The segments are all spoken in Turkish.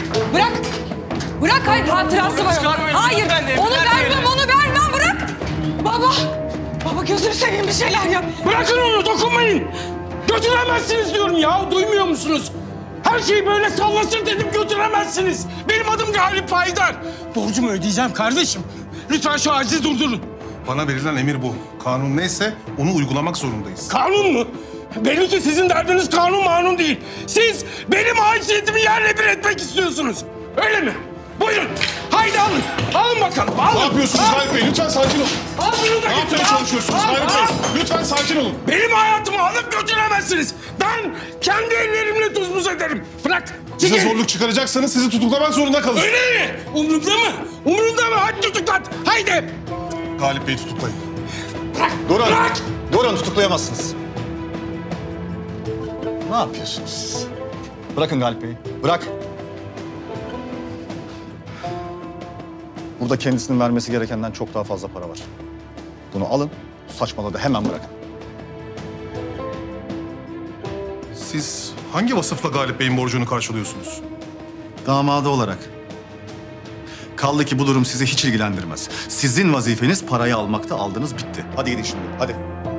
Bırak. Bırak, hayır, hatırası var. Hayır, onu vermem, bırak. Baba gözünü seveyim, bir şeyler yap. Bırakın onu, dokunmayın. Götüremezsiniz diyorum ya, duymuyor musunuz? Her şeyi böyle sallasın dedim, götüremezsiniz. Benim adım Galip Paydar. Borcumu ödeyeceğim kardeşim. Lütfen şu acizi durdurun. Bana verilen emir bu. Kanun neyse onu uygulamak zorundayız. Kanun mu? Belli ki sizin derdiniz kanun değil. Siz benim haysiyetimi yerle bir etmek istiyorsunuz. Öyle mi? Buyurun. Haydi alın. Alın bakalım. Alın. Ne yapıyorsunuz Galip Bey? Lütfen sakin olun. Al bunu da Ne yapmaya çalışıyorsunuz Galip Bey? Lütfen sakin olun. Benim hayatımı alıp götüremezsiniz. Ben kendi ellerimle tuz buz ederim. Bırak. Size Çekil. zorluk çıkaracaksanız sizi tutuklamak zorunda kalın. Öyle mi? Umurumda mı? Umurumda mı? Hadi tutuklat. Haydi. Galip Bey'i tutuklayın. Bırak. Durun. Bırak. Durun, tutuklayamazsınız. Ne yapıyorsunuz siz? Bırakın Galip Bey'i. Bırak. Burada kendisinin vermesi gerekenden çok daha fazla para var. Bunu alın, saçmaladı hemen bırakın. Siz hangi vasıfla Galip Bey'in borcunu karşılıyorsunuz? Damadı olarak. Kaldı ki bu durum sizi hiç ilgilendirmez. Sizin vazifeniz parayı almakta, aldınız bitti. Hadi gidin şimdi, hadi.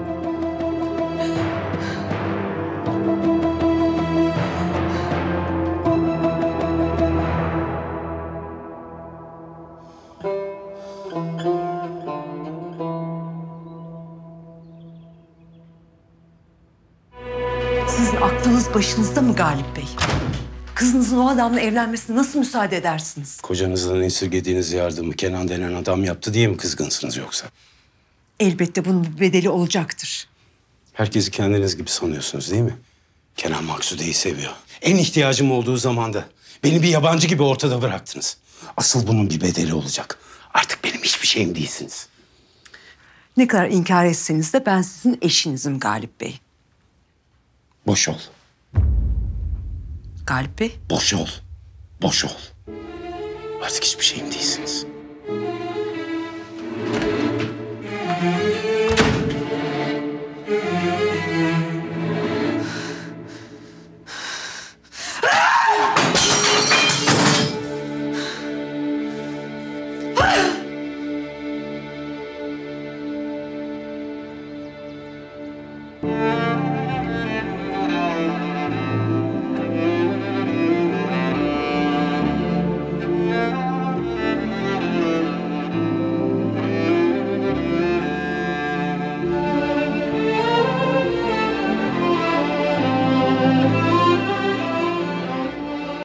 Sizin aklınız başınızda mı Galip Bey? Kızınızın o adamla evlenmesine nasıl müsaade edersiniz? Kocanızdan esirgediğiniz yardımı Kenan denen adam yaptı diye mi kızgınsınız yoksa? Elbette bunun bir bedeli olacaktır. Herkesi kendiniz gibi sanıyorsunuz değil mi? Kenan Maksude'yi seviyor. En ihtiyacım olduğu zamanda beni bir yabancı gibi ortada bıraktınız. Asıl bunun bir bedeli olacak. Artık benim hiçbir şeyim değilsiniz. Ne kadar inkar etseniz de ben sizin eşinizim Galip Bey. Boş ol. Galip Bey? Boş ol. Boş ol. Artık hiçbir şeyim değilsiniz.